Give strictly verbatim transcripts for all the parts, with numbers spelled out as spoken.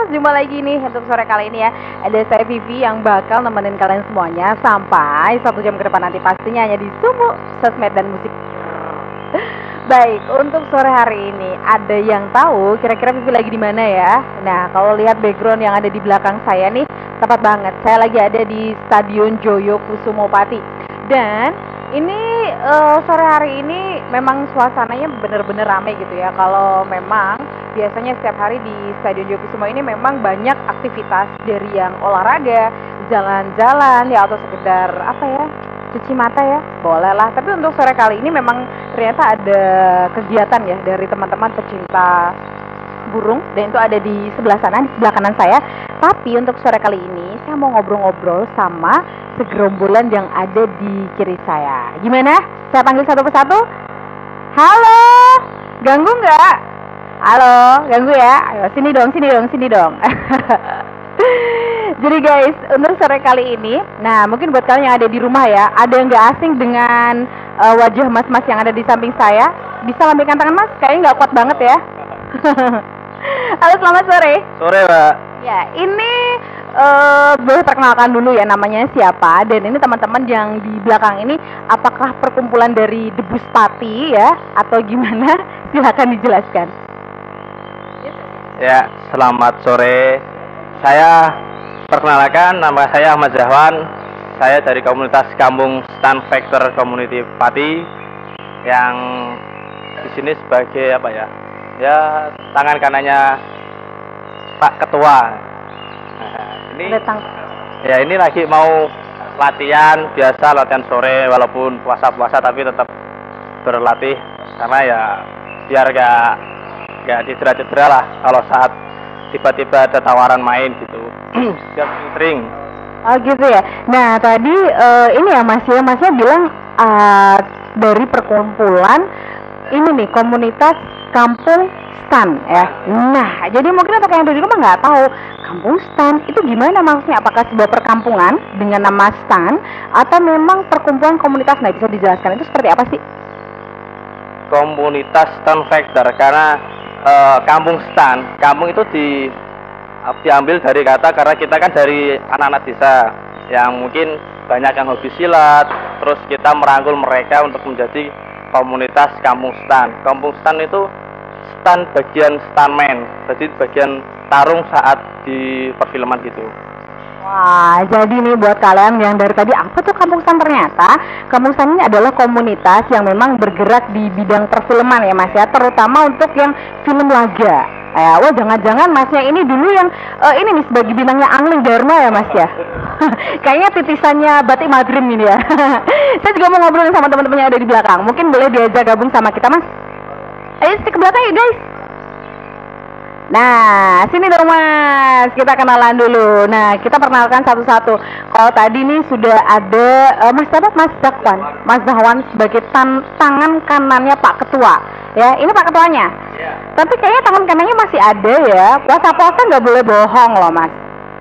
jumpa lagi nih untuk sore kali ini ya. Ada saya Vivi yang bakal nemenin kalian semuanya sampai satu jam ke depan nanti, pastinya hanya di Sumu, Sosmed dan Musik. Baik, untuk sore hari ini ada yang tahu kira-kira Vivi lagi di mana ya? Nah, kalau lihat background yang ada di belakang saya nih, tepat banget. Saya lagi ada di Stadion Joyo Kusumopati. Dan ini uh, sore hari ini memang suasananya bener-bener rame gitu ya. Kalau memang biasanya setiap hari di Stadion Joyo Kusumo ini memang banyak aktivitas dari yang olahraga, jalan-jalan ya, atau sekedar apa ya, cuci mata ya, boleh lah. Tapi untuk sore kali ini memang ternyata ada kegiatan ya dari teman-teman pecinta burung, dan itu ada di sebelah sana, di sebelah kanan saya. Tapi untuk sore kali ini saya mau ngobrol-ngobrol sama segerombolan yang ada di kiri saya. Gimana? Saya panggil satu persatu. Halo, ganggu nggak? Halo, ganggu ya? Ayo sini dong, sini dong, sini dong. Jadi guys, untuk sore kali ini, nah mungkin buat kalian yang ada di rumah ya, ada yang nggak asing dengan uh, wajah mas-mas yang ada di samping saya, bisa lambaikan tangan mas, kayaknya nggak kuat banget ya. Halo, selamat sore. Sore, Pak. Ya, ini uh, boleh perkenalkan dulu ya namanya siapa, dan ini teman-teman yang di belakang ini apakah perkumpulan dari Debus Pati ya, atau gimana? Silakan dijelaskan. Ya, selamat sore. Saya perkenalkan, nama saya Ahmad Zahwan. Saya dari komunitas Kampung Stan Factor Community Pati, yang di sini sebagai apa ya? Ya, tangan kanannya Pak Ketua. Nah, ini ya ini lagi mau latihan biasa, latihan sore walaupun puasa-puasa tapi tetap berlatih karena ya biar gak gak cedera-cedera lah kalau saat tiba-tiba ada tawaran main gitu. Biar sering. Oh gitu ya. Nah tadi uh, ini ya Mas ya, Masnya bilang uh, dari perkumpulan ini nih, komunitas Kampung Stan ya. Nah, jadi mungkin untuk yang ada di rumah nggak tahu Kampung Stan itu gimana maksudnya? Apakah sebuah perkampungan dengan nama Stan atau memang perkumpulan komunitas? Nah, bisa dijelaskan itu seperti apa sih? Komunitas Stan Factor karena uh, Kampung Stan, kampung itu di diambil dari kata karena kita kan dari anak-anak desa yang mungkin banyak yang hobi silat, terus kita merangkul mereka untuk menjadi komunitas Kampung Stan. Kampung Stan itu stan bagian stuntman, jadi bagian tarung saat di perfilman gitu. Wah, jadi nih buat kalian yang dari tadi apa tuh Kampung Stan, ternyata Kampung Stan ini adalah komunitas yang memang bergerak di bidang perfilman ya Mas ya, terutama untuk yang film laga. Eh, wah jangan-jangan Masnya ini dulu yang uh, ini nih sebagai bintangnya Angling Dharma ya Mas ya. Kayaknya titisannya Batik Madrim ini ya. Saya juga mau ngobrolin sama teman-teman yang ada di belakang. Mungkin boleh diajak gabung sama kita Mas. Ayo ke belakang ya guys. Nah, sini dong Mas, kita kenalan dulu. Nah, kita perkenalkan satu-satu. Kalau tadi nih sudah ada uh, Mas siapa? Mas Zahwan. Mas Zahwan sebagai tan tangan kanannya Pak Ketua. Ya, ini Pak Ketuanya. Yeah. Tapi kayaknya tangan kanannya masih ada ya. Puasa-puasa nggak boleh bohong loh Mas.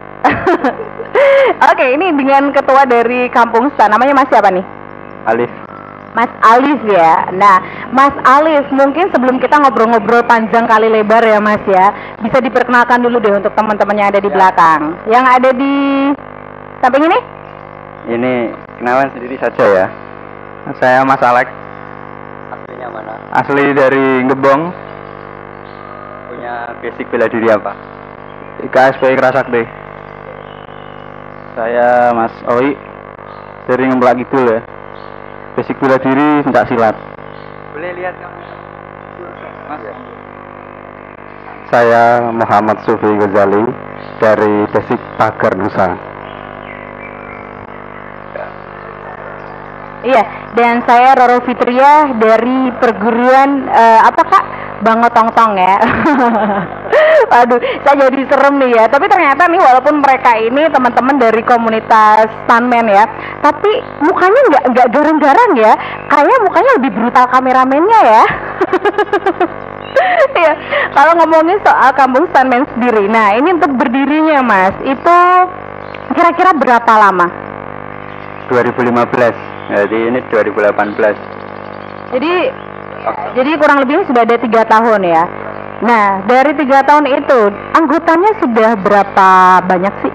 Oke, ini dengan ketua dari Kampung Stan. Namanya Mas siapa nih? Alif. Mas Alif ya. Nah, Mas Alif, mungkin sebelum kita ngobrol-ngobrol panjang kali lebar ya Mas ya, bisa diperkenalkan dulu deh untuk teman-teman yang ada di ya. belakang. Yang ada di samping ini? Ini kenalan sendiri saja ya. Saya Mas Alex. Aslinya mana? Asli dari Gebong. Punya basic bela diri apa? I K S P Kerasakti. Saya Mas Oi dari Ngemplak Kidul ya. Basic bela diri, pencak silat. Boleh lihat kamu, Mas? Ya. Saya Muhammad Sufi Ghazali dari Basic Pagar Nusa. Iya, dan saya Roro Fitria dari perguruan uh, apa Kak? Bang Tong-Tong ya. Aduh, saya jadi serem nih ya. Tapi ternyata nih walaupun mereka ini teman-teman dari komunitas stuntman ya, tapi mukanya nggak nggak garang-garang ya. Kayaknya mukanya lebih brutal kameramennya ya. Ya, kalau ngomongin soal Kampung Stuntman sendiri, nah ini untuk berdirinya Mas, itu kira-kira berapa lama? dua ribu lima belas. Jadi ini dua ribu delapan belas. Jadi, oh. jadi kurang lebih sudah ada tiga tahun ya. Nah, dari tiga tahun itu, anggotanya sudah berapa banyak sih?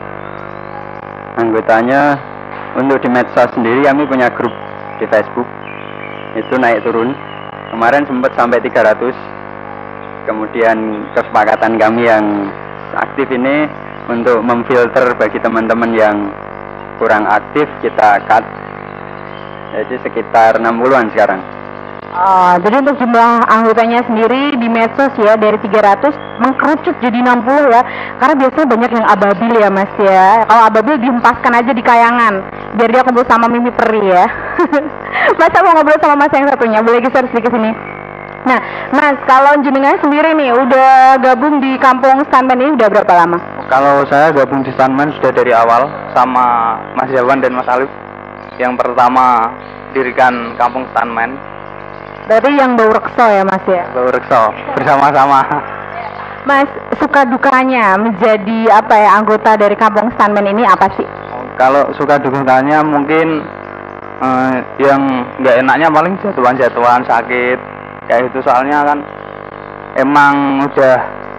Anggotanya untuk di medsos sendiri kami punya grup di Facebook. Itu naik turun. Kemarin sempat sampai tiga ratus. Kemudian kesepakatan kami yang aktif ini untuk memfilter bagi teman-teman yang kurang aktif kita cut. Jadi sekitar enam puluhan sekarang. Oh, jadi untuk jumlah anggotanya sendiri di medsos ya dari tiga ratus mengkerucut jadi enam puluh ya. Karena biasanya banyak yang ababil ya Mas ya. Kalau ababil dihempaskan aja di kayangan biar dia kumpul sama Mimi Peri ya. Mas, saya mau ngobrol sama Mas yang satunya. Boleh geser sedikit sini. Nah, Mas, kalau jenengan sendiri nih udah gabung di Kampung Stuntman ini udah berapa lama? Kalau saya gabung di Stuntman sudah dari awal sama Mas Jawan dan Mas Alif yang pertama dirikan Kampung Stuntman. Berarti yang bau rekso ya Mas ya? Bau rekso bersama-sama. Mas, suka dukanya menjadi apa ya anggota dari Kampung Stuntman ini apa sih? Kalau suka dukanya mungkin eh, yang nggak enaknya paling jatuhan-jatuhan sakit kayak itu, soalnya kan emang udah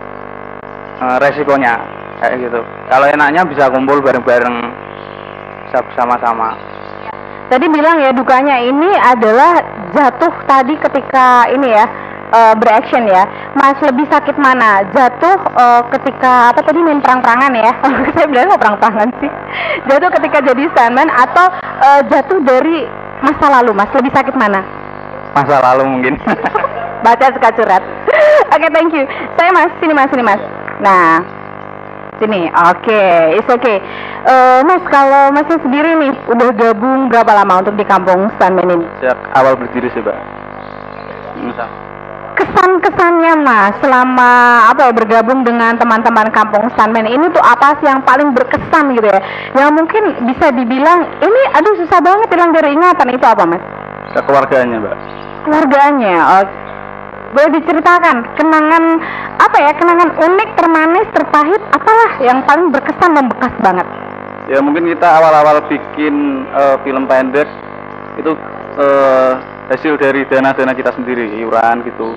eh, resikonya kayak gitu. Kalau enaknya bisa kumpul bareng-bareng, bisa bersama-sama. Tadi bilang ya dukanya ini adalah jatuh tadi ketika ini ya uh, beraction ya. Mas lebih sakit mana? Jatuh uh, ketika apa tadi main perang-perangan ya? Saya bilang kok perang-perangan sih. Jatuh ketika jadi stuntman atau uh, jatuh dari masa lalu Mas? Lebih sakit mana? Masa lalu mungkin. Baca suka curhat. Oke, okay, thank you. Saya Mas, sini Mas, sini Mas. Nah, sini. Oke, okay, it's okay. Uh, mas, kalau Masnya sendiri nih udah gabung berapa lama untuk di Kampung Stuntman ini? Sejak awal berdiri sih, Mbak. Misal. Kesan-kesannya Mas selama apa ya bergabung dengan teman-teman Kampung Stuntman ini tuh apa sih yang paling berkesan gitu ya? Yang mungkin bisa dibilang ini aduh susah banget hilang dari ingatan, itu apa Mas? Keluarganya, Mbak. Keluarganya. Oh, boleh diceritakan kenangan apa ya, kenangan unik, termanis, terpahit, apalah yang paling berkesan, membekas banget? Ya mungkin kita awal-awal bikin uh, film pendek itu uh, hasil dari dana-dana kita sendiri, iuran gitu.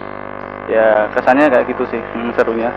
Ya kesannya kayak gitu sih, hmm, serunya.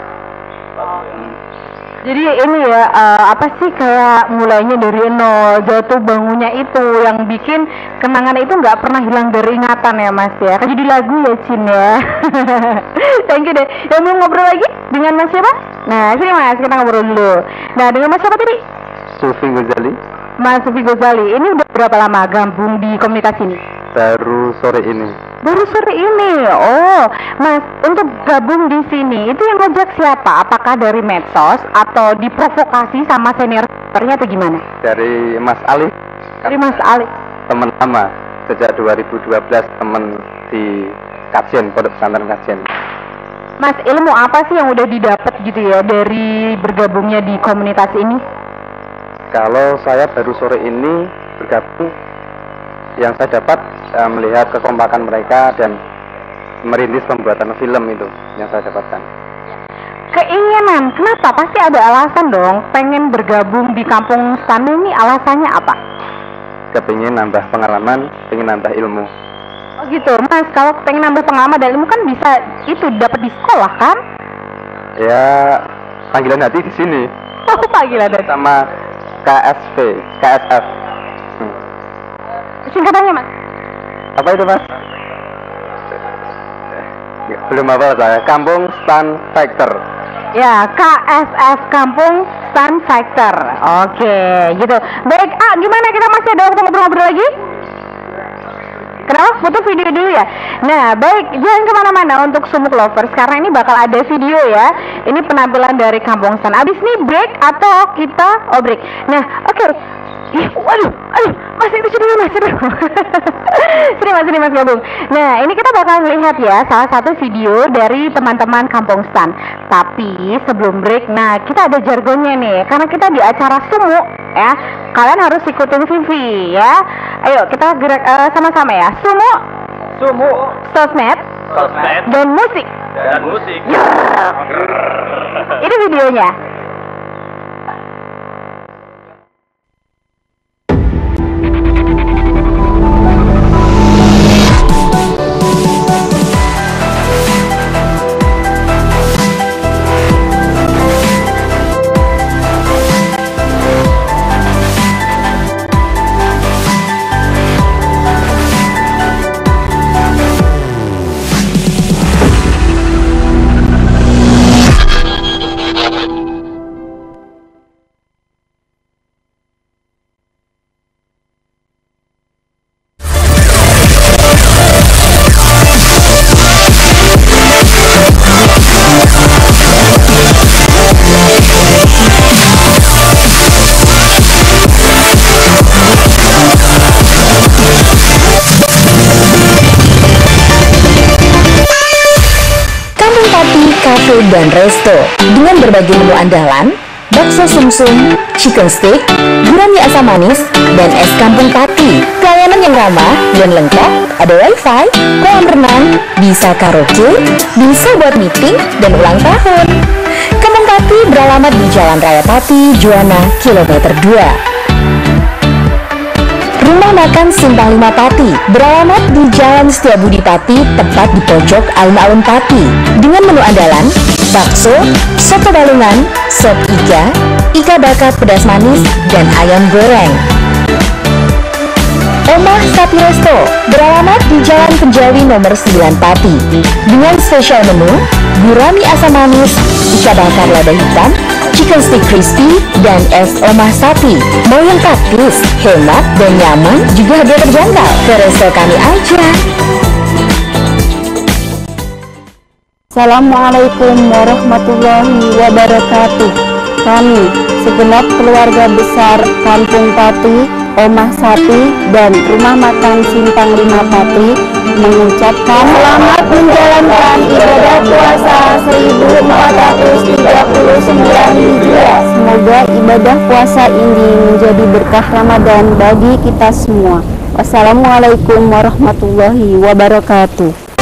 Hmm. Jadi ini ya uh, apa sih kayak mulainya dari nol, jatuh bangunnya itu yang bikin kenangan itu nggak pernah hilang dari ingatan ya Mas ya. Kan jadi lagu ya Cin ya. Thank you deh. Yang belum ngobrol lagi dengan Mas siapa? Nah sini Mas, kita ngobrol dulu. Nah dengan Mas siapa tadi? Sufi Ghazali. Mas Sufi Ghazali, ini udah berapa lama gabung di komunitas ini? Baru sore ini. Baru sore ini. Oh, Mas, untuk gabung di sini itu yang ngajak siapa? Apakah dari medsos atau diprovokasi sama seniornya atau gimana? Dari Mas Ali. Dari Mas Ali. Teman lama sejak dua ribu dua belas, teman di Kajen, Pondok Pesantren Kajen. Mas, ilmu apa sih yang udah didapat gitu ya dari bergabungnya di komunitas ini? Kalau saya baru sore ini bergabung, yang saya dapat saya melihat kekompakan mereka dan merintis pembuatan film itu yang saya dapatkan. Keinginan, kenapa? Pasti ada alasan dong pengen bergabung di Kampung Stuntman ini, alasannya apa? Kepingin nambah pengalaman, pengen nambah ilmu. Oh gitu, Mas, kalau pengen nambah pengalaman dan ilmu kan bisa itu dapat di sekolah kan? Ya, panggilan hati di sini. Oh, panggilan hati. Sama K S V, K S F. Hmm. Singkatannya Mas? Apa itu Mas? Belum apa saya. Kampung Stunt Factor. Ya, K S F Kampung Stunt Factor. Oke, gitu. Baik, ah, gimana kita masih ada waktu ngobrol-ngobrol lagi? Kenapa? Foto video dulu ya. Nah, baik, jangan kemana-mana untuk Sumuk Lovers karena ini bakal ada video ya. Ini penampilan dari Kampung Stunt. Abis ini break atau kita oh break. Nah, oke. Okay. Ih, waduh, aduh, Mas itu sudah Mas itu. Sini Mas, sini Mas gabung. Nah, ini kita bakal melihat ya salah satu video dari teman-teman Kampung Stunt. Tapi sebelum break, nah kita ada jargonnya nih, karena kita di acara Sumuk ya. Kalian harus ikutin Vivi ya. Ayo kita gerak uh, sama-sama ya. Sumuk, Sumuk, sosmed, sosmed, dan musik. dan musik. Ya. Ini videonya. dan resto dengan berbagai menu andalan, bakso sumsum, chicken steak, gurami asam manis, dan es kampung Pati. Pelayanan yang ramah dan lengkap, ada wifi, kolam renang, bisa karaoke, bisa buat meeting dan ulang tahun. Kampung Pati beralamat di Jalan Raya Pati, Juwana, kilometer dua. Rumah Makan Simpang lima Pati beralamat di Jalan Setiabudi Pati, tepat di pojok alun-alun Pati, dengan menu andalan bakso, soto balungan, sop iga, iga bakar pedas manis, dan ayam goreng. Omah Sapi Resto beralamat di Jalan Penjawi nomor sembilan Pati, dengan spesial menu gurami asam manis, iga bakar lada hitam, chicken stick crispy, dan es omah sapi. Mau yang praktis, hemat, dan nyaman, juga harga terjangkau. Ke resto kami aja. Assalamualaikum warahmatullahi wabarakatuh. Kami segenap keluarga besar Kampung Pati, Omah Sapi, dan Rumah Makan Simpang lima Pati mengucapkan selamat menjalankan ibadah puasa seribu empat ratus tiga puluh sembilan Hijriah. Semoga ibadah puasa ini menjadi berkah Ramadan bagi kita semua. Wassalamualaikum warahmatullahi wabarakatuh.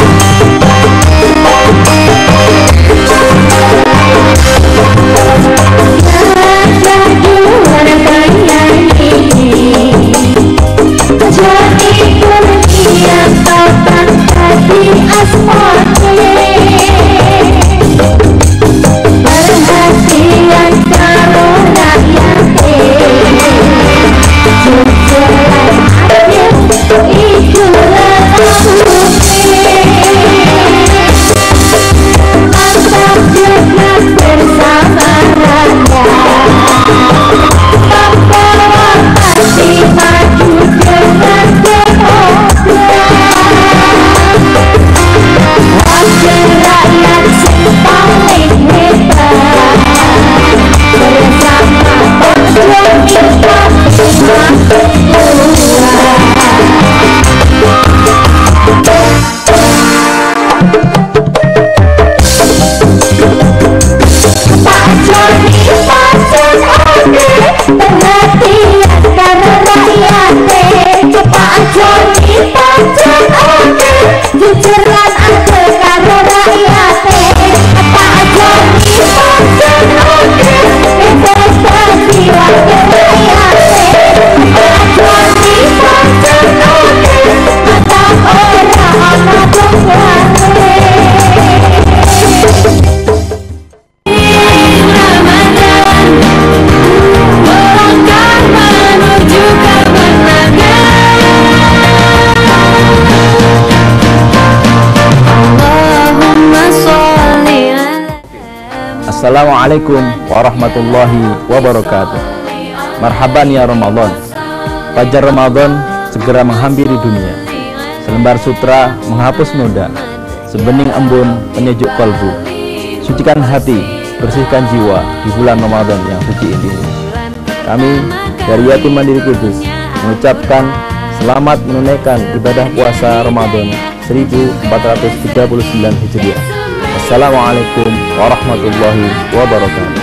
Assalamualaikum warahmatullahi wabarakatuh. Marhaban ya Ramadan. Fajar Ramadan segera menghampiri dunia. Selembar sutra menghapus noda, sebening embun penyejuk kalbu. Sucikan hati, bersihkan jiwa di bulan Ramadan yang suci ini. Kami dari Yatim Mandiri Kudus mengucapkan selamat menunaikan ibadah puasa Ramadan seribu empat ratus tiga puluh sembilan Hijriah. Assalamualaikum warahmatullahi wabarakatuh.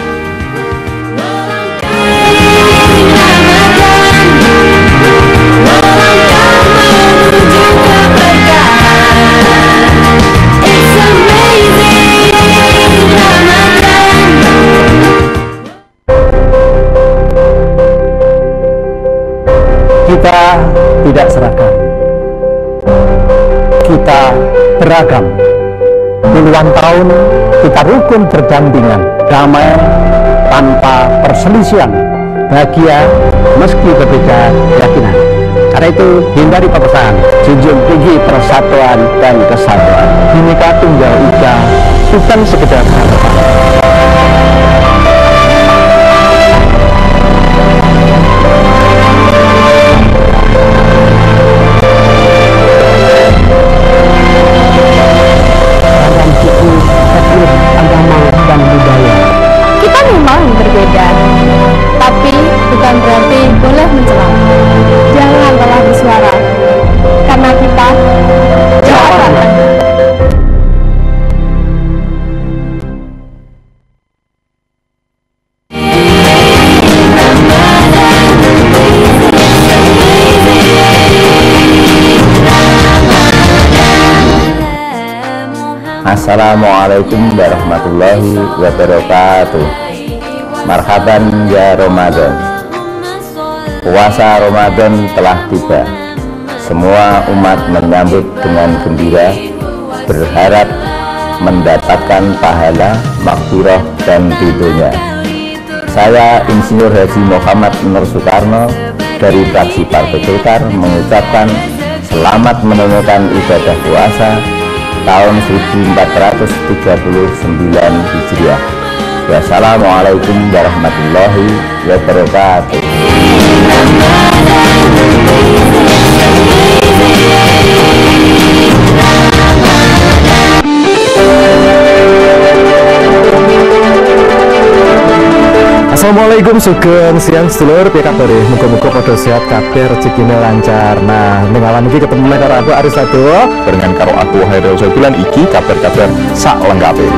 Kita tidak seragam, kita beragam. Puluhan tahun kita rukun berdampingan, damai tanpa perselisihan, bahagia meski berbeda keyakinan. Karena itu hindari peperangan, junjung tinggi persatuan dan kesatuan. Bhinneka Tunggal Ika bukan sekedar harapan. Kita memang berbeda, tapi bukan berarti boleh mencela. Jangan lelah bersuara, karena kita Jawa Barat. Assalamualaikum warahmatullahi wabarakatuh. Marhaban ya Ramadan. Puasa Ramadan telah tiba. Semua umat menyambut dengan gembira, berharap mendapatkan pahala, maghfirah dan ridhonya. Saya Insinyur Haji Muhammad Nur Soekarno dari fraksi Partai Golkar mengucapkan selamat menemukan ibadah puasa tahun seribu empat ratus tiga puluh sembilan Hijriah. Wassalamualaikum warahmatullahi wabarakatuh. Assalamualaikum, sugeng siang sedulur, piye kabar? Muga-muga padha sehat kabeh, rezekine lancar. Nah, ning awan iki ketemu karo aku Aris Sadowo barengan karo aku Hairul Sobilan iki kabar-kabar sak lengkape.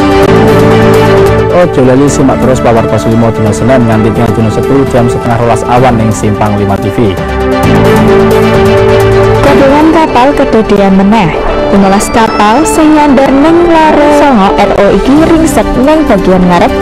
Ojo lali simak terus pawarta lima dina Senin nganti dina sepuluh jam setengah rolas awan ning Simpang lima T V. Kadewan kapal kedadean meneh. Penulas kapal sing nyandar ning lare songo R O iki ringsek ning bagian ngarep.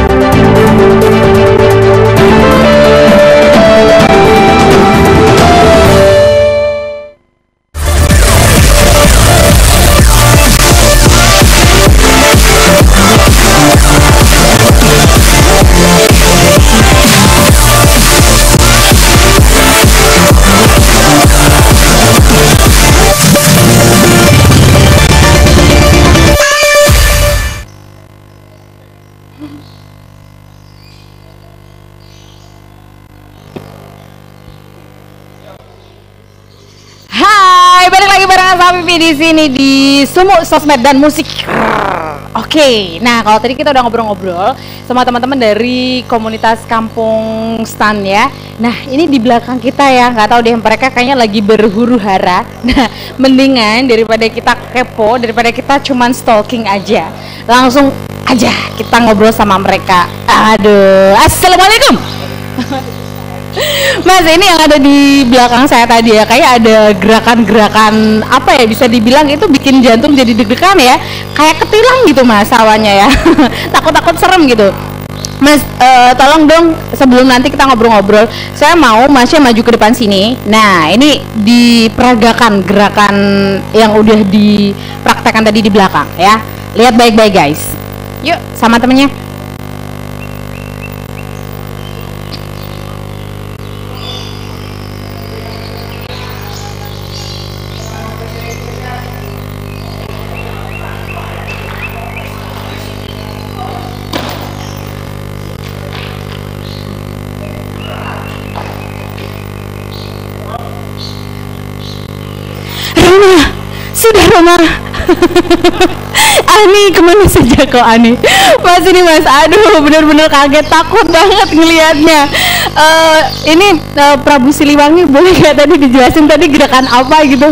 Di sini di Sumuk Sosmed dan Musik. Oke, nah kalau tadi kita udah ngobrol-ngobrol sama teman-teman dari komunitas Kampung Stan ya. Nah ini di belakang kita ya, nggak tahu deh mereka kayaknya lagi berhuru hara. Nah mendingan daripada kita kepo, daripada kita cuman stalking aja, langsung aja kita ngobrol sama mereka. Aduh, assalamualaikum. Mas, ini yang ada di belakang saya tadi ya, kayak ada gerakan-gerakan apa ya, bisa dibilang itu bikin jantung jadi deg-degan ya, kayak ketilang gitu mas awalnya ya. Takut-takut serem gitu. Mas, uh, tolong dong sebelum nanti kita ngobrol-ngobrol, saya mau masnya maju ke depan sini. Nah ini diperagakan gerakan yang udah dipraktekkan tadi di belakang ya, lihat baik-baik guys. Yuk sama temennya. Sudah Roma. Ani kemana saja kok Ani? Mas ini mas, aduh bener-bener kaget, takut banget ngelihatnya. Uh, ini uh, Prabu Siliwangi boleh nggak tadi dijelasin tadi gerakan apa gitu?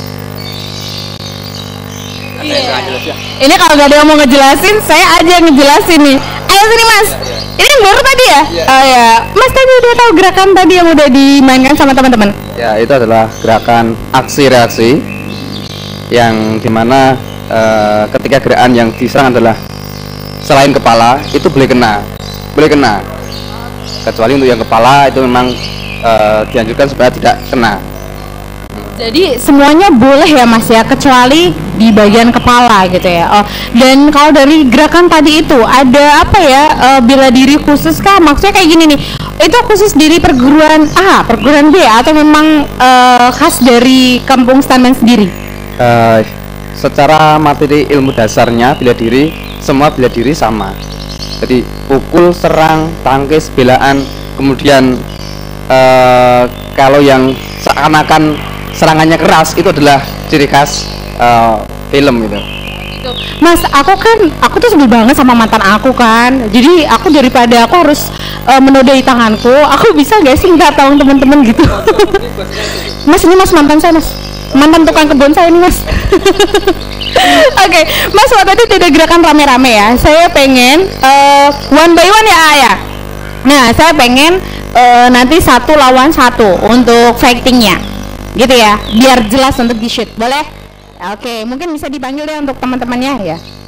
Iya. Ini kalau nggak ada yang mau ngejelasin, saya aja yang ngejelasin nih. Ayo sini mas. Ini yang baru tadi ya? Iya. Oh ya, mas tadi udah tahu gerakan tadi yang udah dimainkan sama teman-teman? Ya itu adalah gerakan aksi reaksi, yang dimana uh, ketika gerakan yang diserang adalah selain kepala itu boleh kena, boleh kena. Kecuali untuk yang kepala itu memang uh, dianjurkan supaya tidak kena. Jadi semuanya boleh ya mas ya, kecuali di bagian kepala gitu ya. Oh, dan kalau dari gerakan tadi itu ada apa ya, uh, bela diri khusus kah? Maksudnya kayak gini nih, itu khusus diri perguruan A, perguruan B, atau memang uh, khas dari Kampung Stanman sendiri? Uh, secara materi ilmu dasarnya bela diri, semua bela diri sama. Jadi pukul, serang, tangkis, belaan, kemudian uh, kalau yang seakan-akan serangannya keras itu adalah ciri khas uh, film gitu. Mas, aku kan, aku tuh sebel banget sama mantan aku kan. Jadi aku daripada aku harus uh, menodai tanganku, aku bisa gak sih nggak tolong teman-teman gitu. Mas, ini mas mantan saya mas, mantan tukang kebun saya ini mas. Oke, okay. Mas, waktu tadi tidak gerakan rame-rame ya. Saya pengen uh, one by one ya ya. Nah, saya pengen uh, nanti satu lawan satu untuk fightingnya, gitu ya, biar jelas untuk di shoot, boleh? Oke, okay. Mungkin bisa dipanggil deh untuk teman-temannya ya.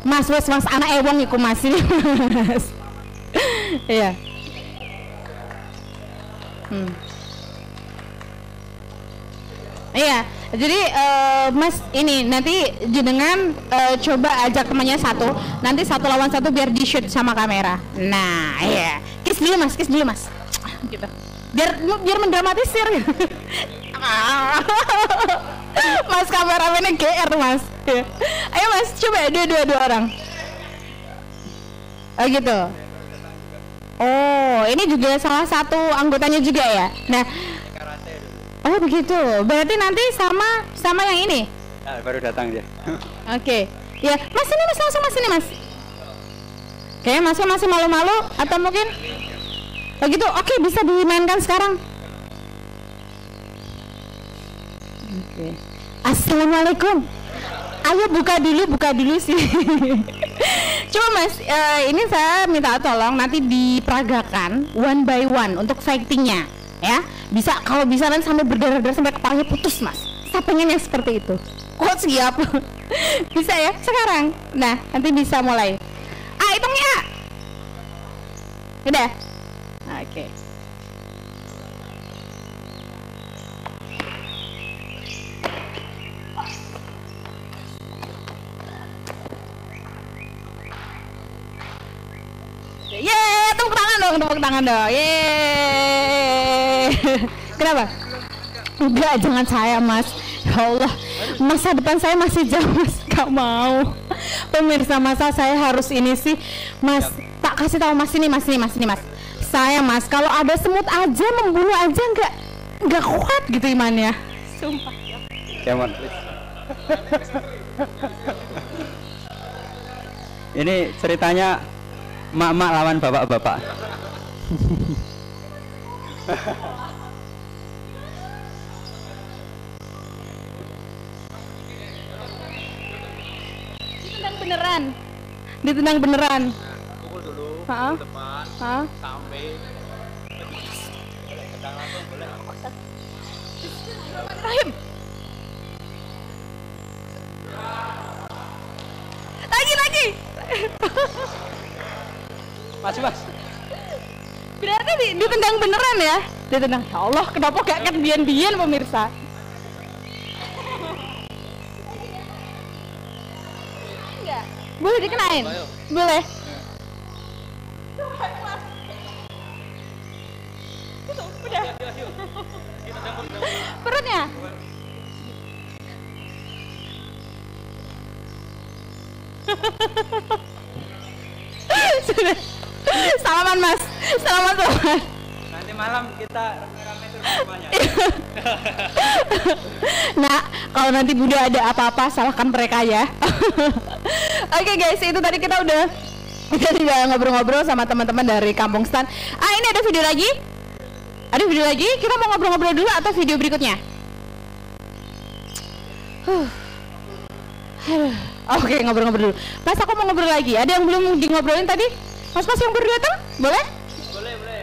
Mas wes mas anak ewang iku mas ini mas. Iya. Hmm. Iya, jadi uh, mas ini nanti jenengan uh, coba ajak temannya satu, nanti satu lawan satu biar di shoot sama kamera. Nah, iya, kiss dulu mas, kiss dulu mas, gitu. Biar biar mendramatisir. Mas kameramennya G R mas. Ayo mas, coba dua dua dua orang. Oh gitu. Oh, ini juga salah satu anggotanya juga ya. Nah. Oh begitu, berarti nanti sama sama yang ini? Nah, baru datang dia. Oke, okay. Ya mas ini mas langsung mas ini mas. Oke, okay, masnya masih malu-malu atau mungkin? Begitu, oke okay, bisa dimainkan sekarang. Oke. Okay. Assalamualaikum. Ayo buka dulu, buka dulu sih. Coba mas, uh, ini saya minta tolong nanti diperagakan one by one untuk fightingnya. Ya, bisa kalau bisa nanti sampai berdarah-darah sampai kepalanya putus mas. Saya pengen yang seperti itu. Kok siap? Bisa ya sekarang. Nah nanti bisa mulai. Ah hitungnya. Udah. Oke. Okay. Yeay, tepuk tangan dong, tepuk tangan dong. Yeay. Kenapa? Enggak, jangan saya mas. Ya Allah, masa depan saya masih jauh mas. Gak mau. Pemirsa masa saya harus ini sih, mas. Tak kasih tahu mas ini, mas ini, mas ini, mas. Saya mas, kalau ada semut aja membunuh aja nggak nggak kuat gitu imannya. Sumpah. Come on, please. Ini ceritanya mak-mak lawan bapak-bapak. Ditendang beneran. Ditendang beneran. Pukul dulu. Heeh. Depan. Heeh. Sampai tendang langsung boleh. Rahim. Lagi lagi. Mas, mas. Berarti di, ditendang beneran ya? Ditendang. Ya Allah, kenapa gak kebian-bian pemirsa? Enggak. Boleh dikenain? Boleh. Udah. Perutnya. Sudah. Salaman mas, salaman salaman. Nanti malam kita rame-rame terus semuanya. Nah, kalau nanti Bunda ada apa-apa salahkan mereka ya. Oke okay guys, itu tadi kita udah kita udah ngobrol-ngobrol sama teman-teman dari Kampung Stan. Ah ini ada video lagi? Ada video lagi? Kita mau ngobrol-ngobrol dulu atau video berikutnya? Huh. Oke, okay, ngobrol-ngobrol dulu. Mas aku mau ngobrol lagi. Ada yang belum di ngobrolin tadi? Mas-mas yang baru datang? Boleh? Boleh, boleh.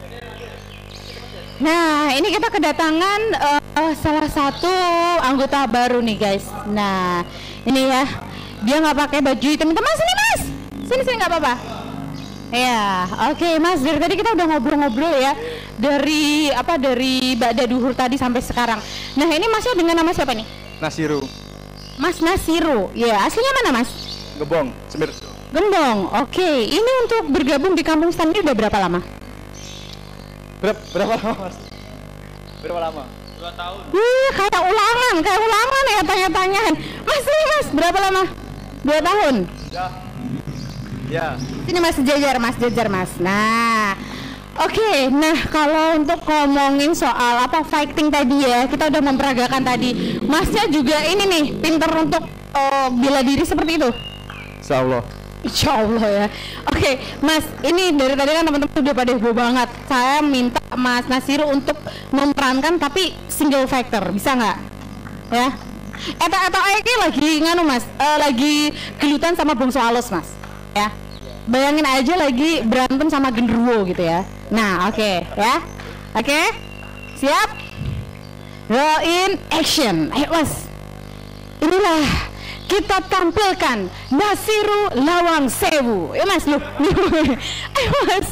Nah, ini kita kedatangan uh, salah satu anggota baru nih guys. Nah, ini ya, dia nggak pakai baju hitam. Mas, sini mas, sini sini nggak apa-apa. Ya, oke okay, mas. Dari tadi kita udah ngobrol-ngobrol ya, dari apa dari Ba'da Duhur tadi sampai sekarang. Nah, ini masnya dengan nama siapa nih? Nasiru. Mas Nasiru. Ya, aslinya mana mas? Gebong, Semir. Gembong. Oke, okay. Ini untuk bergabung di Kampung Stan ini udah berapa lama? Berapa, berapa lama mas? Berapa lama? Dua tahun. Wih, kayak ulangan, kayak ulangan ya tanya-tanyaan. Mas, ini mas, berapa lama? Dua tahun? Ya. Ya. Sini mas, jajar mas, jajar mas. Nah, oke, okay. Nah kalau untuk ngomongin soal apa fighting tadi ya, kita udah memperagakan tadi. Masnya juga ini nih, pinter untuk uh, bela diri seperti itu? Insya Allah. Insya Allah ya. Oke, okay, Mas, ini dari tadi kan teman-teman udah pada heboh banget. Saya minta Mas Nasiru untuk memerankan tapi single factor, bisa nggak? Ya. Eta eta Eki lagi nganu Mas, uh, lagi gelutan sama bungsu halus Mas. Ya. Bayangin aja lagi berantem sama genderuwo gitu ya. Nah, oke, okay, ya. Oke. Okay. Siap? Roll in action. Ayo Mas. Inilah kita tampilkan Nasiru Lawang Sewu. Ya Mas, lu. Ayo Mas.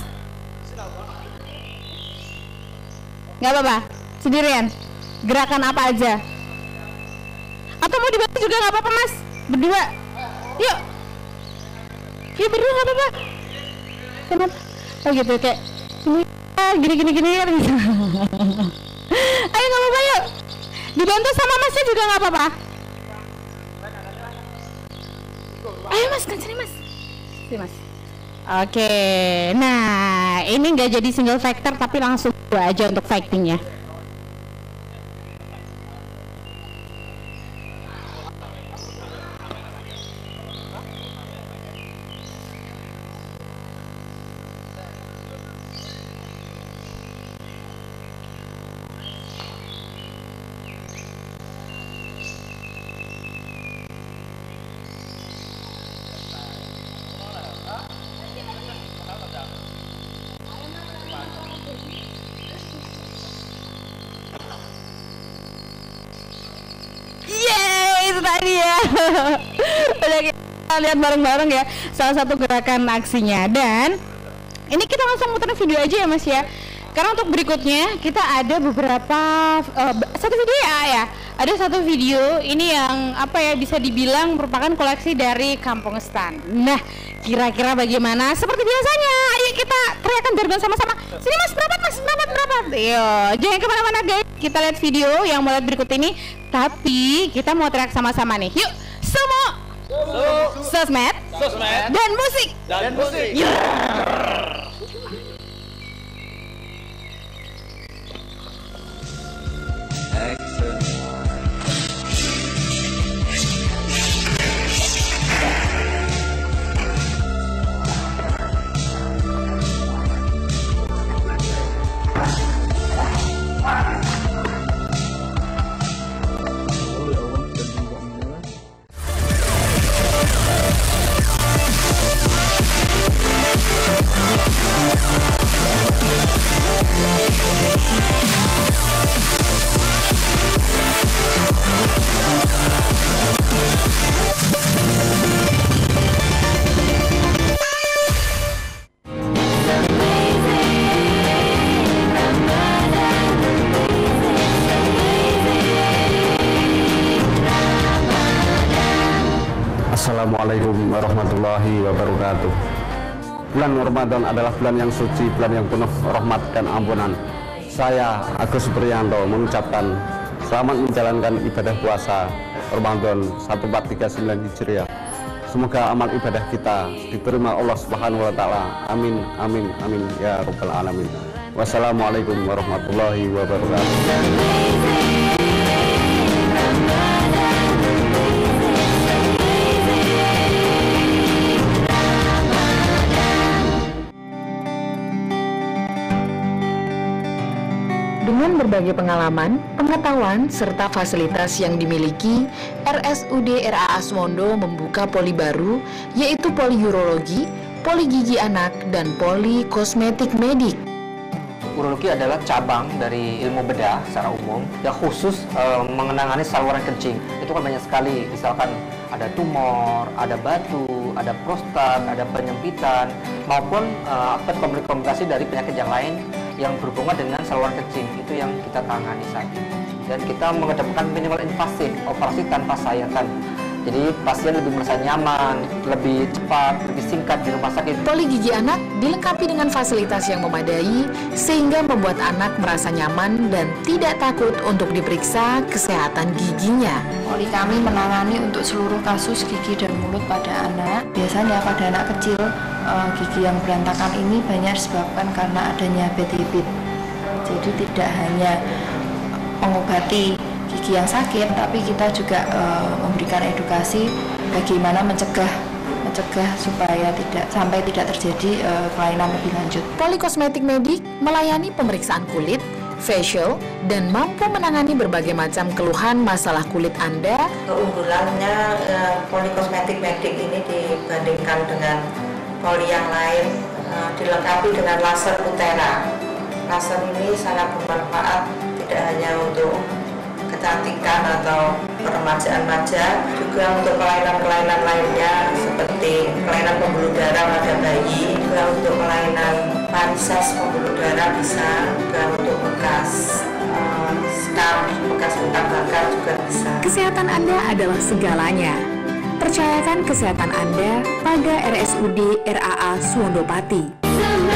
Nggak apa-apa, sendirian. Gerakan apa aja? Atau mau dibantu juga nggak apa-apa Mas. Berdua. Yuk. Yuk berdua nggak apa-apa. Kenapa? Oh gitu kayak gini gini gini kan. Ayo nggak apa-apa yuk. Dibantu sama Masnya juga nggak apa-apa. Ayo Mas, kan sini Mas. Sini Mas. Oke, nah ini nggak jadi single factor tapi langsung dua aja untuk fightingnya. Yeay, itu tadi ya. Udah kita lihat bareng-bareng ya salah satu gerakan aksinya. Dan ini kita langsung muter video aja ya Mas ya. Karena untuk berikutnya kita ada beberapa uh, satu video ya, ya. Ada satu video ini yang apa ya bisa dibilang merupakan koleksi dari Kampung Stan. Nah, kira-kira bagaimana? Seperti biasanya, ayo kita teriakan jargon sama-sama. Sini Mas, berapa Mas? Berapa berapa? Yo, jangan kemana-mana guys. Kita lihat video yang mulai berikut ini. Tapi kita mau teriak sama-sama nih. Yuk, semua. Sosmed. Sosmed. Dan musik. Dan musik. Yeah. Assalamualaikum warahmatullahi wabarakatuh. Bulan Ramadan adalah bulan yang suci, bulan yang penuh rahmat dan ampunan. Saya Agus Priyanto mengucapkan selamat menjalankan ibadah puasa Ramadan seribu empat ratus tiga puluh sembilan Hijriah. Semoga amal ibadah kita diterima Allah Subhanahu wa taala. Amin amin amin ya rabbal alamin. Wassalamualaikum warahmatullahi wabarakatuh. Dengan berbagai pengalaman, pengetahuan, serta fasilitas yang dimiliki, R S U D R A Asmondo membuka poli baru, yaitu poli urologi, poli gigi anak, dan poli kosmetik medik. Urologi adalah cabang dari ilmu bedah secara umum yang khusus e, mengenangani saluran kencing. Itu kan banyak sekali, misalkan ada tumor, ada batu, ada prostat, ada penyempitan, maupun e, komplikasi dari penyakit yang lain yang berhubungan dengan saluran kencing. Itu yang kita tangani saat ini. Dan kita mengedepankan minimal invasif, operasi tanpa sayatan. Jadi pasien lebih merasa nyaman, lebih cepat, lebih singkat di rumah sakit. Poli gigi anak dilengkapi dengan fasilitas yang memadai sehingga membuat anak merasa nyaman dan tidak takut untuk diperiksa kesehatan giginya. Poli kami menangani untuk seluruh kasus gigi dan mulut pada anak. Biasanya pada anak kecil, eh, gigi yang berantakan ini banyak disebabkan karena adanya bad habit. Jadi tidak hanya mengobati gigi yang sakit, tapi kita juga uh, memberikan edukasi bagaimana mencegah mencegah supaya tidak sampai tidak terjadi uh, kelainan lebih lanjut. Poli kosmetik medik melayani pemeriksaan kulit, facial, dan mampu menangani berbagai macam keluhan masalah kulit Anda. Keunggulannya uh, poli kosmetik medik ini dibandingkan dengan poli yang lain uh, dilengkapi dengan laser Kutera. Laser ini sangat bermanfaat tidak hanya untuk kecantikan atau peremajaan pajak, juga untuk kelainan-kelainan lainnya seperti kelainan pembuluh darah pada bayi, juga untuk kelainan varises pembuluh darah bisa, juga untuk bekas uh, skam, bekas luka bakar juga bisa. Kesehatan Anda adalah segalanya. Percayakan kesehatan Anda pada R S U D R A A Suwondopati.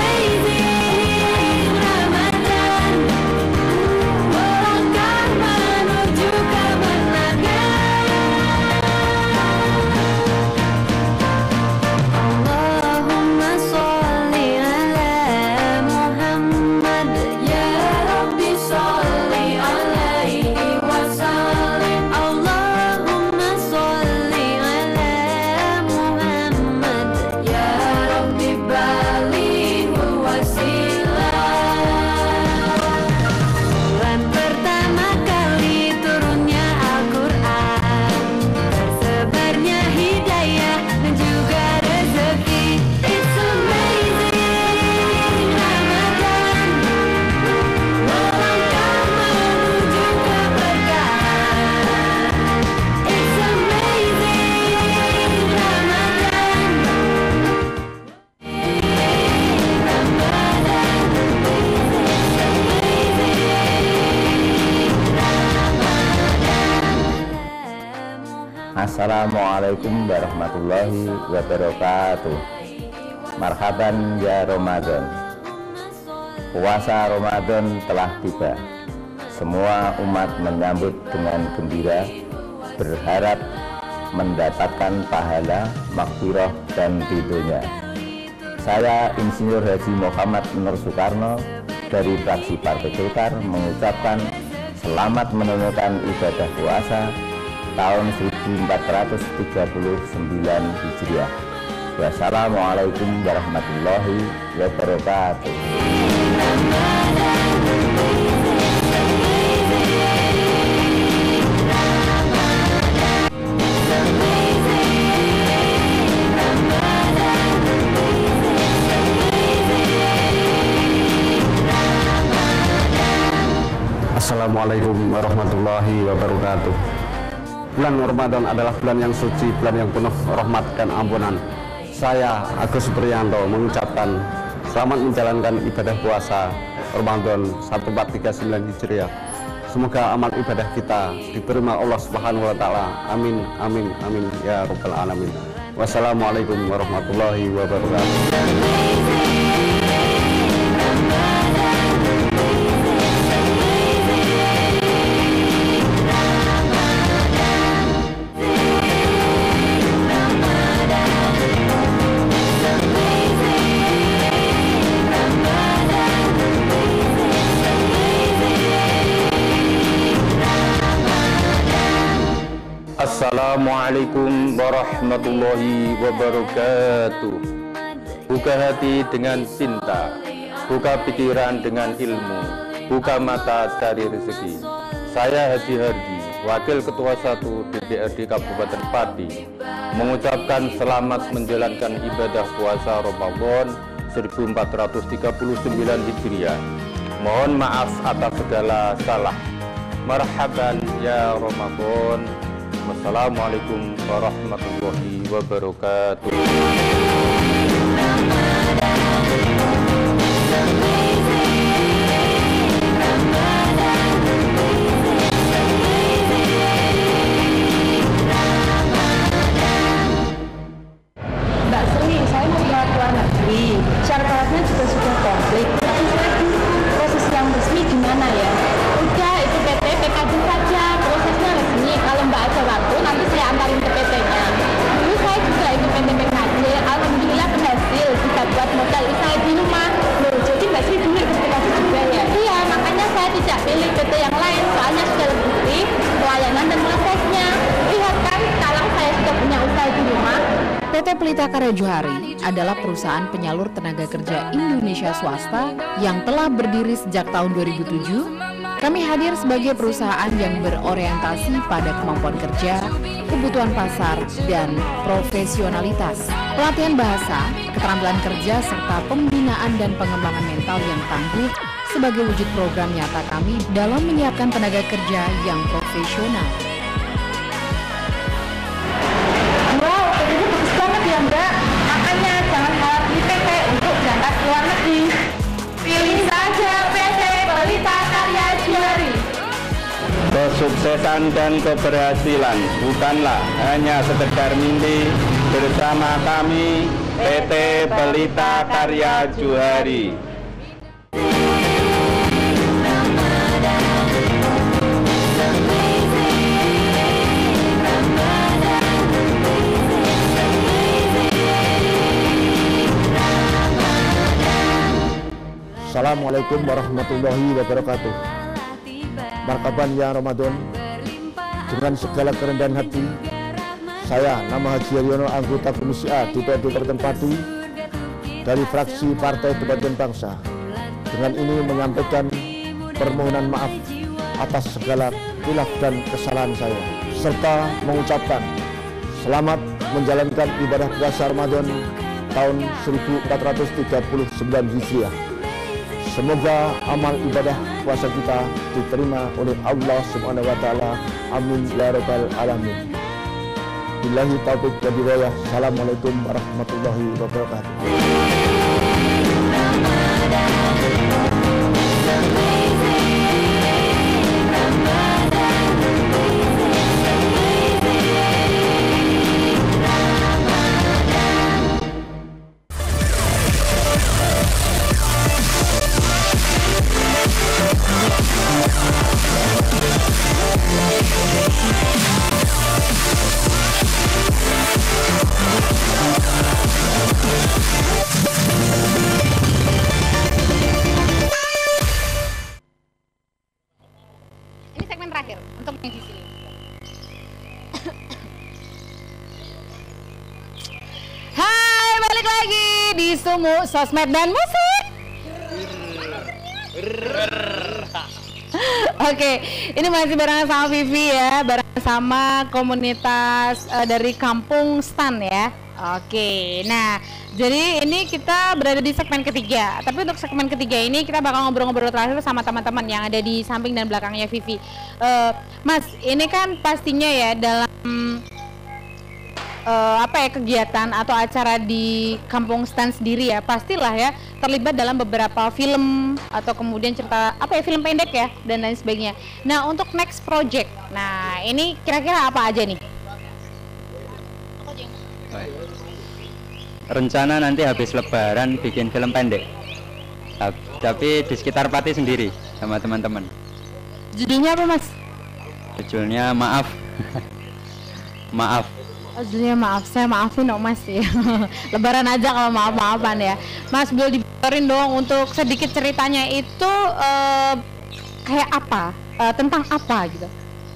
Assalamualaikum warahmatullahi wabarakatuh. Marhaban ya Ramadan. Puasa Ramadan telah tiba. Semua umat menyambut dengan gembira, berharap mendapatkan pahala, maghfirah dan ridhonya. Saya Insinyur Haji Muhammad Nur Soekarno dari fraksi Partai Golkar mengucapkan selamat menunaikan ibadah puasa tahun seribu empat ratus tiga puluh sembilan Hijriah. Wassalamualaikum warahmatullahi wabarakatuh. Assalamualaikum warahmatullahi wabarakatuh. Bulan Ramadan adalah bulan yang suci, bulan yang penuh rahmat dan ampunan. Saya Agus Supriyanto mengucapkan selamat menjalankan ibadah puasa Ramadan seribu empat ratus tiga puluh sembilan Hijriah. Semoga amal ibadah kita diterima Allah Subhanahu wa taala. Amin amin amin ya rabbal alamin. Wassalamualaikum warahmatullahi wabarakatuh. Assalamualaikum warahmatullahi wabarakatuh. Buka hati dengan cinta, buka pikiran dengan ilmu, buka mata cari rezeki. Saya Haji Hardi, Wakil Ketua satu D P R D Kabupaten Pati, mengucapkan selamat menjalankan ibadah puasa Ramadan seribu empat ratus tiga puluh sembilan Hijriah. Mohon maaf atas segala salah. Marhaban ya Ramadan. Wassalamualaikum warahmatullahi wabarakatuh. Mbak Sri, saya mau ke luar negeri. Syarat-syaratnya juga sudah komplit. Tapi saya proses yang resmi gimana ya? Udah, itu P T P K D saja. Prosesnya resmi. Kalau Mbak ada waktu, nanti saya antarin ke P T-nya. Dulu saya juga ikut P T P K D. Alhamdulillah berhasil. Bisa buat modal usaha di rumah. Loh, jadi Mbak Sri dulu ikut P K D juga ya? Iya, makanya saya tidak pilih P T yang lain. Soalnya sudah lebih pelayanan dan prosesnya. Lihat kan, kalau saya sudah punya usaha di rumah. P T Pelita Karya Johari adalah perusahaan penyalur tenaga kerja Indonesia swasta yang telah berdiri sejak tahun dua ribu tujuh. Kami hadir sebagai perusahaan yang berorientasi pada kemampuan kerja, kebutuhan pasar, dan profesionalitas. Pelatihan bahasa, keterampilan kerja, serta pembinaan dan pengembangan mental yang tangguh sebagai wujud program nyata kami dalam menyiapkan tenaga kerja yang profesional. kesuksesan dan keberhasilan bukanlah hanya sekedar mimpi. Bersama kami P T Pelita Karya Johari. Assalamualaikum warahmatullahi wabarakatuh. Marhaban ya Ramadan. Dengan segala kerendahan hati, saya nama Haji Haryono, anggota Komisi A D P R D Kabupaten Pati dari fraksi Partai Kebangkitan Bangsa. Dengan ini menyampaikan permohonan maaf atas segala khilaf dan kesalahan saya, serta mengucapkan selamat menjalankan ibadah puasa Ramadan tahun seribu empat ratus tiga puluh sembilan Hijriah. Semoga amal ibadah puasa kita diterima oleh Allah Subhanahu wa taala. Amin ya rabbal alamin. Billahi taufiq wal hidayah. Assalamualaikum warahmatullahi wabarakatuh. Ini segmen terakhir untuk yang di sini. Hai, balik lagi di Sumu Sosmed dan Musik. Oke, ini masih bareng sama Vivi ya, bareng sama komunitas uh, dari Kampung Stan ya. Oke, nah jadi ini kita berada di segmen ketiga. Tapi untuk segmen ketiga ini kita bakal ngobrol-ngobrol terakhir sama teman-teman yang ada di samping dan belakangnya Vivi. Uh, Mas, ini kan pastinya ya dalam uh, apa ya kegiatan atau acara di Kampung Stan sendiri ya, pastilah ya terlibat dalam beberapa film atau kemudian cerita apa ya film pendek ya dan lain sebagainya. Nah untuk next project, nah ini kira-kira apa aja nih? Rencana nanti habis lebaran bikin film pendek, tapi di sekitar Pati sendiri sama teman-teman. Judulnya apa Mas? Judulnya Maaf. Maaf. Oh, judulnya Maaf, saya maafin dong Mas ya. Lebaran aja kalau maaf-maafan ya. Mas boleh dibocorin dong untuk sedikit ceritanya itu uh, kayak apa, uh, tentang apa gitu?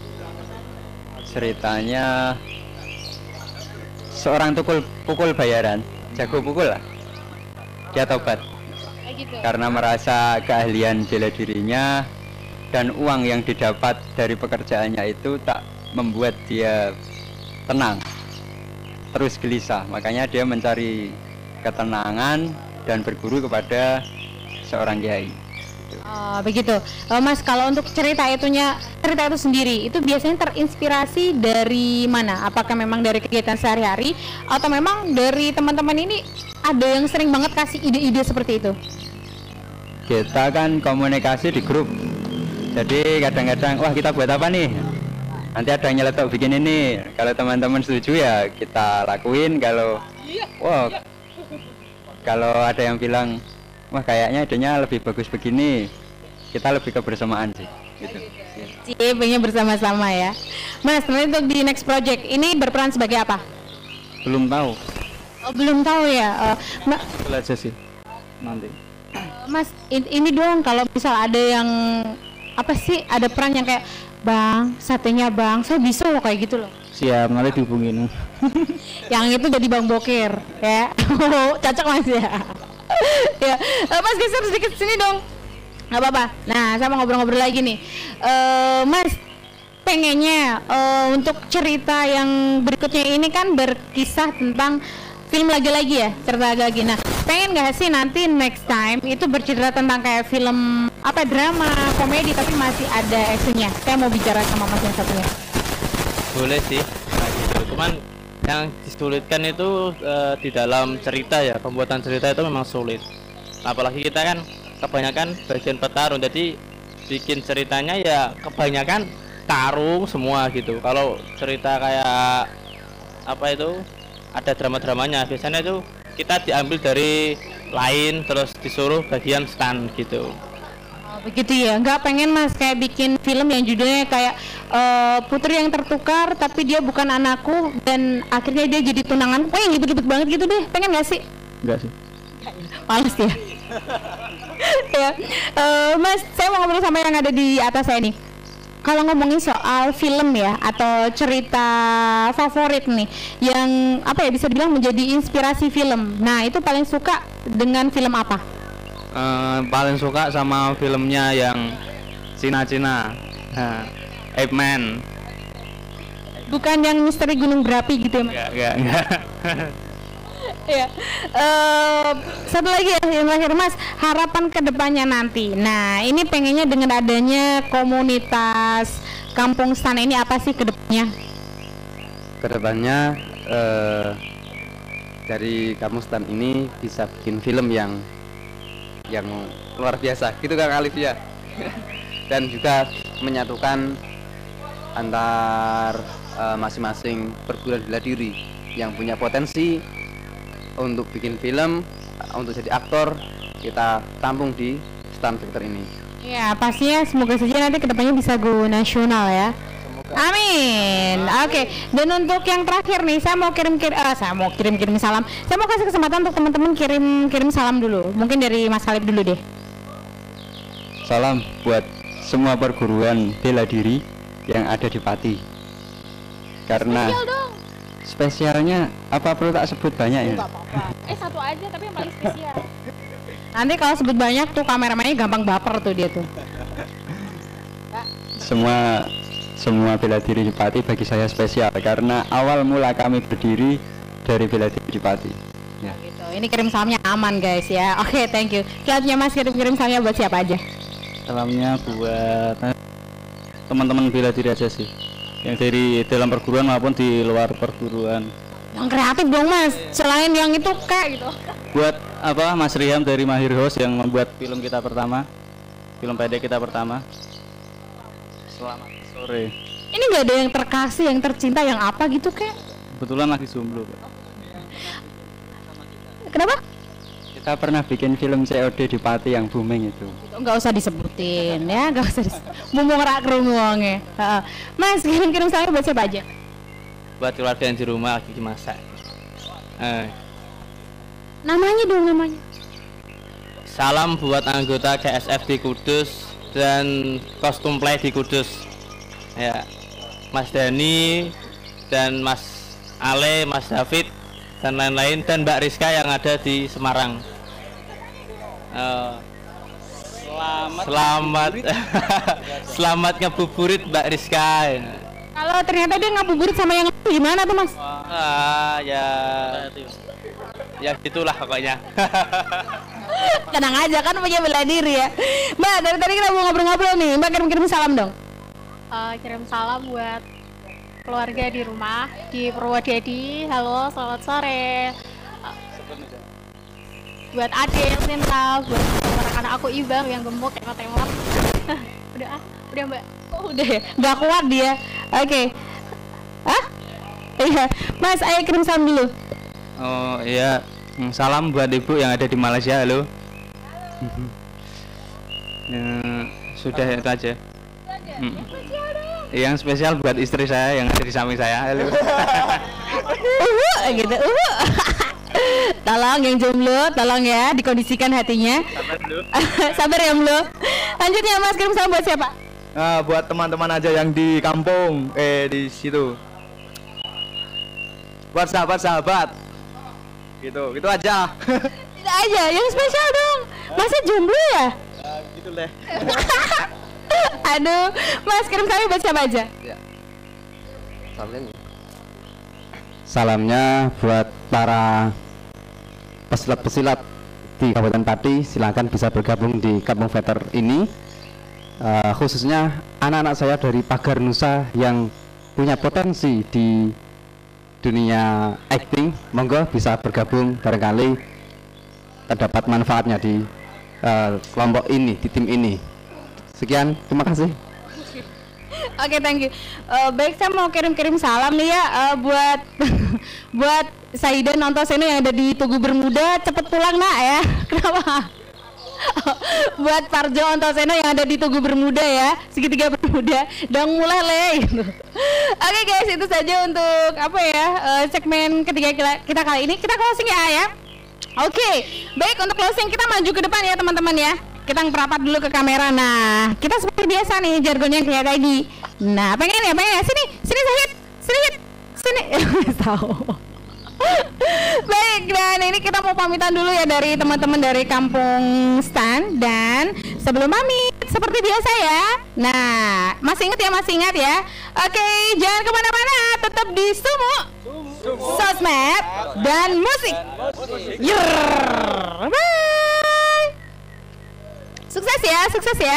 Ceritanya seorang tukul pukul bayaran, jago pukul lah, dia tobat gitu. Karena merasa keahlian bela dirinya dan uang yang didapat dari pekerjaannya itu tak membuat dia tenang, terus gelisah. Makanya dia mencari ketenangan dan berguru kepada seorang kiai. Oh, begitu. Oh, Mas, kalau untuk cerita itunya, cerita itu sendiri, itu biasanya terinspirasi dari mana? Apakah memang dari kegiatan sehari-hari atau memang dari teman-teman ini ada yang sering banget kasih ide-ide seperti itu? Kita kan komunikasi di grup. Jadi kadang-kadang, wah kita buat apa nih? Nanti ada yang nyeletuk bikin ini. Kalau teman-teman setuju ya kita lakuin. Kalau wah, kalau ada yang bilang wah kayaknya idenya lebih bagus begini, kita lebih kebersamaan sih gitu. Cie, pengen bersama-sama ya. Mas, nanti untuk di next project ini berperan sebagai apa? Belum tahu. Oh, belum tahu ya. Uh, Ma- aja sih nanti. Uh, Mas, in- ini dong kalau misal ada yang apa sih, ada peran yang kayak Bang, satenya Bang, saya bisa loh kayak gitu loh. Siap, nanti dihubungin. Yang itu jadi Bang Bokir ya. Cocok Mas ya. Ya, uh, Mas geser sedikit sini dong, nggak apa-apa. Nah, saya mau ngobrol-ngobrol lagi nih, uh, Mas. Pengennya uh, untuk cerita yang berikutnya ini kan berkisah tentang film lagi-lagi ya, cerita lagi. Nah, pengen nggak sih nanti next time itu bercerita tentang kayak film apa drama, komedi tapi masih ada actionnya? Saya mau bicara sama Mas yang satunya. Boleh sih, nah gitu. Cuman yang disulitkan itu uh, di dalam cerita ya, pembuatan cerita itu memang sulit. Apalagi kita kan kebanyakan bagian petarung, jadi bikin ceritanya ya kebanyakan tarung semua gitu. Kalau cerita kayak apa itu ada drama-dramanya, biasanya itu kita diambil dari lain terus disuruh bagian stand gitu. Oh, begitu ya, nggak pengen mas kayak bikin film yang judulnya kayak uh, putri yang tertukar tapi dia bukan anakku dan akhirnya dia jadi tunangan. Wah yang ribet-ribet banget gitu deh, pengen nggak sih? Enggak sih. Males ya. Ya, uh, mas, saya mau ngobrol sama yang ada di atas saya nih. Kalau ngomongin soal film ya atau cerita favorit nih yang apa ya bisa dibilang menjadi inspirasi film. Nah, itu paling suka dengan film apa? Uh, paling suka sama filmnya yang Cina-Cina. Nah, Ip Man. Bukan yang misteri gunung berapi gitu ya, Mas? Enggak, enggak, enggak. Ya, uh, satu lagi ya yang terakhir mas, harapan kedepannya nanti. Nah ini pengennya dengan adanya komunitas Kampung Stan ini apa sih kedepannya? Kedepannya eh, dari Kampung Stan ini bisa bikin film yang yang luar biasa, gitu kan Alif ya. Dan juga menyatukan antar eh, masing-masing perguruan bela diri yang punya potensi untuk bikin film, untuk jadi aktor, kita tampung di Stan Factor ini. Ya pastinya semoga saja nanti kedepannya bisa go nasional ya. Semoga. Amin. Oke. Okay. Dan untuk yang terakhir nih, saya mau kirim kirim, uh, saya mau kirim kirim salam. Saya mau kasih kesempatan untuk teman-teman kirim kirim salam dulu. Mungkin dari Mas Khalid dulu deh. Salam buat semua perguruan bela diri yang ada di Pati. Karena Spesial dong. Spesialnya apa perlu tak sebut banyak ya? Enggak apa-apa. Eh satu aja tapi yang paling spesial. Nanti kalau sebut banyak tuh kameramannya gampang baper tuh dia tuh. Semua semua bela diri di Pati bagi saya spesial karena awal mula kami berdiri dari bela diri di Pati. Ya. Gitu. Ini kirim salamnya aman guys ya. Oke, okay, thank you. Selanjutnya Mas kirim-kirim salamnya buat siapa aja? Salamnya buat teman-teman bela diri aja sih. Yang dari dalam perguruan maupun di luar perguruan. Yang kreatif dong mas, selain yang itu kayak gitu. Buat apa Mas Riam dari Mahir Host yang membuat film kita pertama, film pendek kita pertama. Selamat sore. Ini nggak ada yang terkasih, yang tercinta, yang apa gitu kayak? Kebetulan lagi jomblo. Kenapa? Kita pernah bikin film C O D di Pati yang booming itu. Nggak usah disebutin ya, nggak usah disebutin. Mumpung rak kerungu wonge. Mas kirim-kirim saya buat siapa aja? Buat keluarga yang di rumah lagi masak. Eh. Namanya dong namanya. Salam buat anggota K S F di Kudus dan kostum play di Kudus. Ya, Mas Dani dan Mas Ale, Mas David dan lain-lain dan Mbak Rizka yang ada di Semarang. Uh, selamat selamat selamat ngabuburit Mbak Rizka. Kalau ternyata dia ngabuburit sama yang gimana tuh mas? Ah ya ya gitulah pokoknya. Tenang aja kan punya bela diri ya. Mbak dari tadi kita mau ngobrol-ngobrol nih, Mbak kirim-kirim salam dong. Uh, kirim salam buat keluarga di rumah di Purwodadi. Halo selamat sore. Uh, buat Adel, Sinta, buat anak-anak aku Ibang yang gemuk tengok-tengok. Udah ah, udah mbak. Oh, udah ya, nggak kuat dia. Oke. Okay. Hah? Iya, Mas, ayo kirim salam dulu. Oh iya, salam buat ibu yang ada di Malaysia. Halo. Ya, sudah itu aja. Hmm. Yang spesial buat istri saya yang ada di samping saya. Halo. Uh, gitu. Uh. Tolong yang jomblo, tolong ya dikondisikan hatinya. Sabar dulu. Sabar ya Mblo. Lanjut ya Mas, kirim salam buat siapa? Nah, buat teman-teman aja yang di kampung, eh di situ. Buat sahabat-sahabat. Gitu, gitu aja. Tidak aja, yang spesial dong. Masa jomblo ya? Nah, gitu deh. Aduh, Mas kirim salam buat siapa aja? Ya. Salamnya buat para pesilat-pesilat di Kabupaten Pati, silakan bisa bergabung di Kampung Veter ini. Uh, khususnya anak-anak saya dari Pagar Nusa yang punya potensi di dunia acting, monggo bisa bergabung, barangkali terdapat manfaatnya di uh, kelompok ini, di tim ini. Sekian, terima kasih. Oke, thank you. Uh, baik, saya mau kirim-kirim salam nih ya uh, buat buat Saida Nontoseno yang ada di Tugu Bermuda, cepet pulang nak ya. Kenapa? Buat Parjo Ontoseno yang ada di Tugu Bermuda ya, segitiga Bermuda, dan mulai le. Gitu. Oke guys, itu saja untuk apa ya uh, segmen ketiga kita, kita kali ini. Kita closing ya ya. Oke, baik, untuk closing kita maju ke depan ya teman-teman ya. Kita ngerapat dulu ke kamera. Nah, kita seperti biasa nih jargonnya kayak tadi. Nah, pengen ya, pengen ya. Sini, sini Zahid, sini, sini. Tahu. Baik, dan ini kita mau pamitan dulu ya dari teman-teman dari Kampung Stan. Dan sebelum pamit, seperti biasa ya. Nah, masih ingat ya, masih ingat ya. Oke, jangan kemana-mana, tetap di Sumu, Sosmed, dan Musik. Yer, bye. Sukses ya, sukses ya.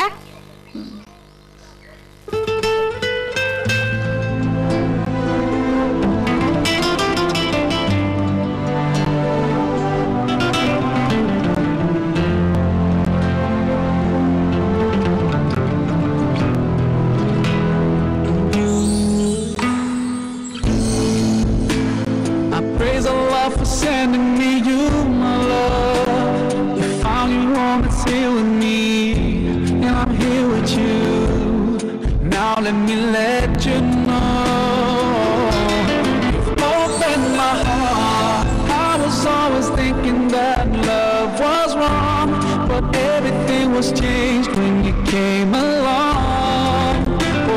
Praise Allah for sending me you, my love. You found your home, it's here with me, and I'm here with you. Now let me let you know, you've opened my heart. I was always thinking that love was wrong, but everything was changed when you came along.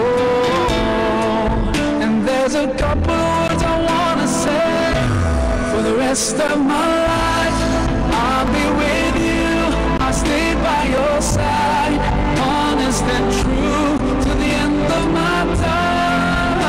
Oh, and there's a couple words I wanna say. For the rest of my life, I'll be with you. I'll stay by your side, honest and true, to the end of my time.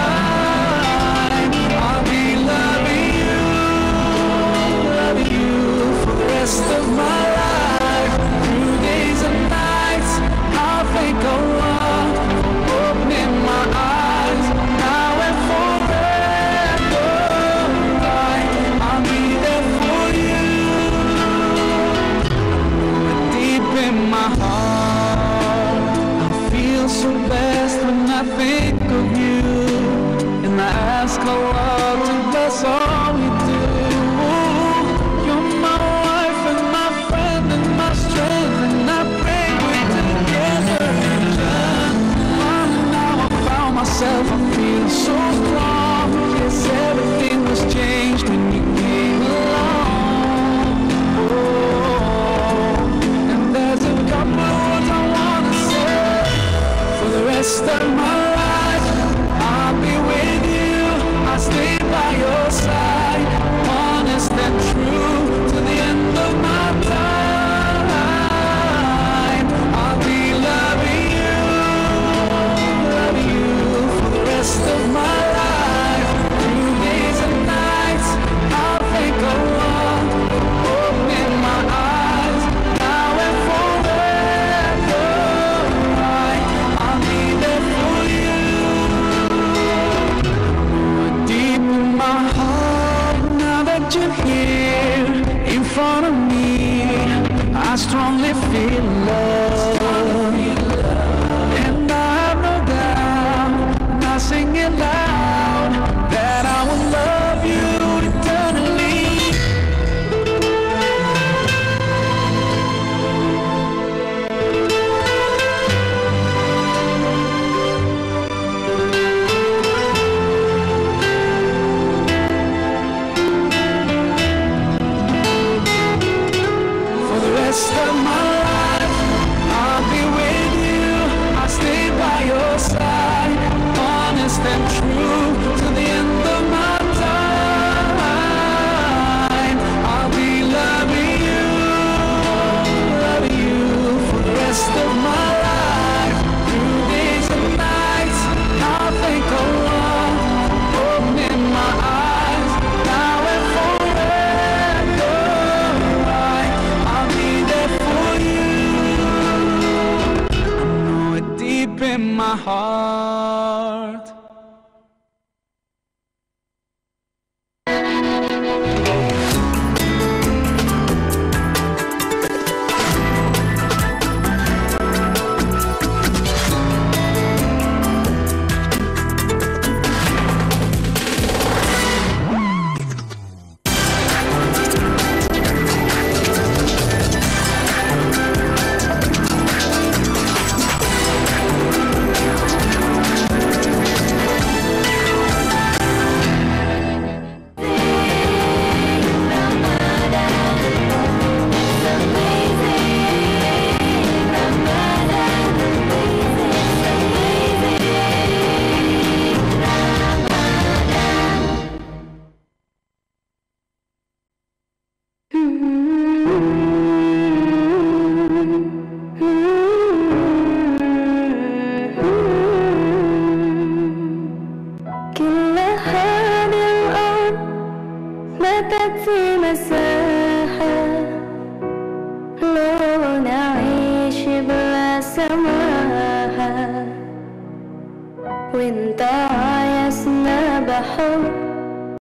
I'll be loving you, loving you for the rest of my life. Through days and nights, I'll thank Allah for opening my eyes, now and forever. I'll be there for you. Deep in my heart, I feel so blessed when I think of you, and I ask Allah to bless all we do. You're my wife and my friend and my strength, and I pray we're together. Now I found myself, I feel so strong. Yes, everything was changed when you came along. Oh, and there's a couple of words I wanna say. For the rest of my life, I'll be with you. I'll stay by your side, honest and true, to the end of my time. I'll be loving you, loving you for the rest of my life. Through days and nights, I'll thank Allah, open my eyes, now and forever. I'll be there for you. Deep in my heart, now that you're here in front of me, I strongly feel love. And I have no doubt, and I sing it loud, that I will love you eternally. For the rest of my life, I'll be with you. I'll stay by your side, honest and true, to the end of my time. I'll be loving you, loving you for the rest of my life. Through days and nights, I'll thank Allah, opening my eyes, now and forever. I'll be there for you. I know it deep in my heart. نعيش بلا سماحة وانت عايزنا بحب